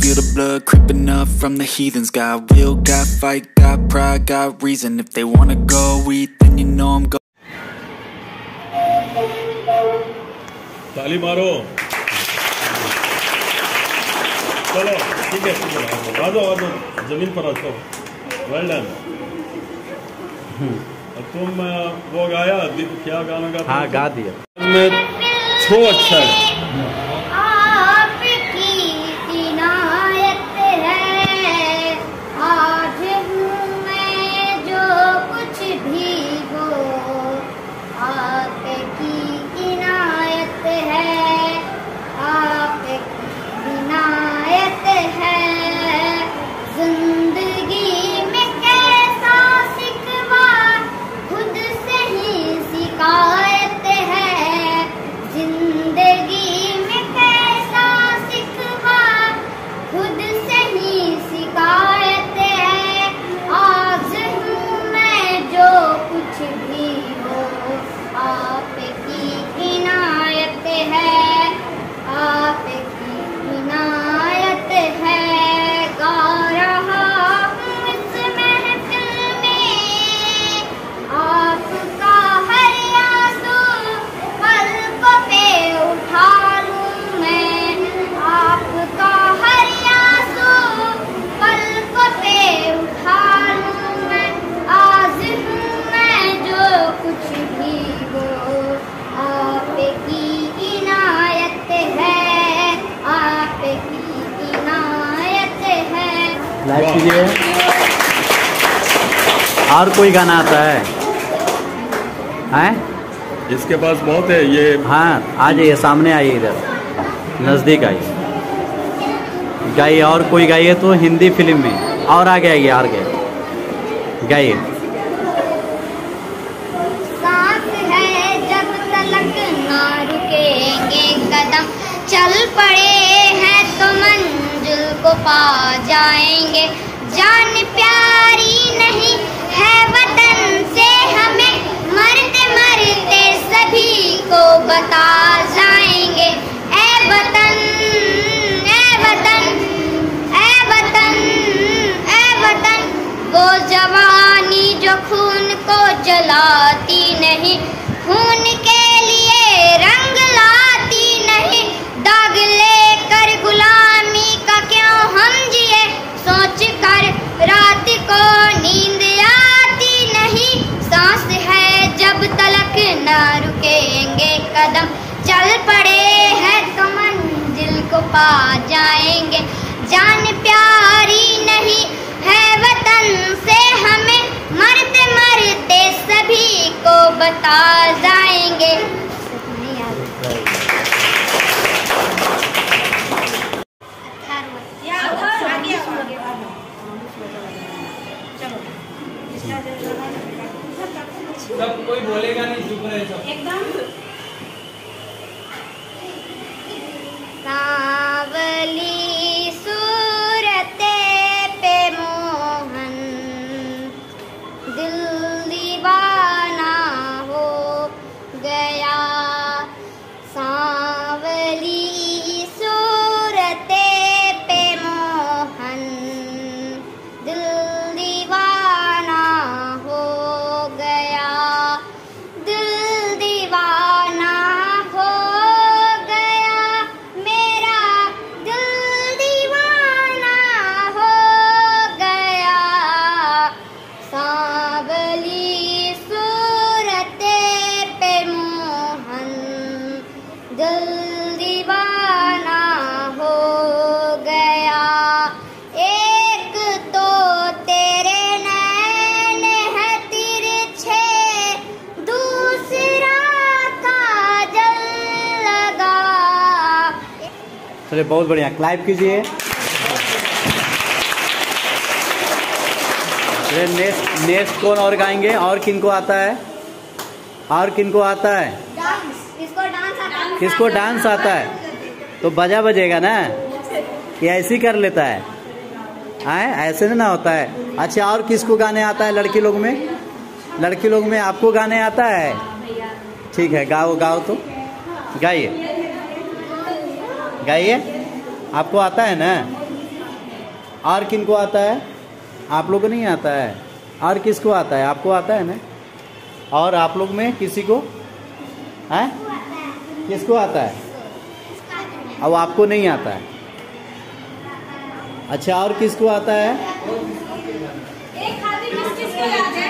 feel the blood creeping up from the heathens. Got will, got fight, got pride, got reason. If they wanna go eat, then you know I'm go. ताली मारो। चलो ठीक है आ जाओ जमीन पर आ जाओ। Well done. तुम वो गाया क्या गाना गाते? हाँ गा दिया। में छो अच्छा है। लाइक कीजिए। और कोई गाना आता है? हैं? इसके पास बहुत है ये। हाँ आ जाइए, सामने आइए, इधर नज़दीक आइए, गाइए। और कोई गाइए तो हिंदी फिल्म में। और आगे आइए, और गाइए। सांस है जब तलक ना रुकेंगे कदम, चल पड़े हैं तो मंजिल को पा जाएंगे। जान प्यारी नहीं है वतन से हमें, मरते मरते सभी को बता जाएंगे। ऐ वतन, ऐ वतन, ऐ वतन, ऐ वतन, वो जवानी जो खून को जलाती नहीं, खून के लिए रंग लाती नहीं। दाग लेकर गुलामी का क्यों हम जिए, सोच कर रात को नींद आती नहीं। सांस है जब तलक न रुकेंगे कदम, चल पड़े हैं तो मंजिल को पा जाएंगे। जान प्यारी नहीं है वतन से हमें, मरते मरते सभी को बता जाएंगे। सब कोई बोलेगा नहीं, चुप रहे सब एकदम। सांवली सूरते पे मोहन, दिल दीवाना हो गया। सांवली सूरते पे मोहन, दिल दीवाना हो गया। दिल दीवाना हो गया, मेरा दिल दीवाना हो गया। सांवली सूरते पे मोहन, दिल दीवाना हो गया। एक तो तेरे नैन है तिरछे, दूसरा काजल लगा। चलिए बहुत बढ़िया, क्लाइप कीजिए। नेक्स्ट कौन और गाएंगे? और किनको आता है? और किनको आता है? डांस, इसको डांस आता है। किसको डांस आता है? तो बजा बजेगा ना, ये ऐसे ही कर लेता है। आए ऐसे ना होता है। अच्छा और किसको गाने आता है लड़की लोग में? लड़की लोग में आपको गाने आता है? ठीक है गाओ गाओ तो गाइए गाइए। आपको आता है ना? और किनको आता है? आप लोग को नहीं आता है। और किसको आता है? आपको आता है ना? और आप लोग में किसी को है? किसको आता है? अब आपको नहीं आता है। अच्छा, और किसको आता है? एक खाली किसको याद है?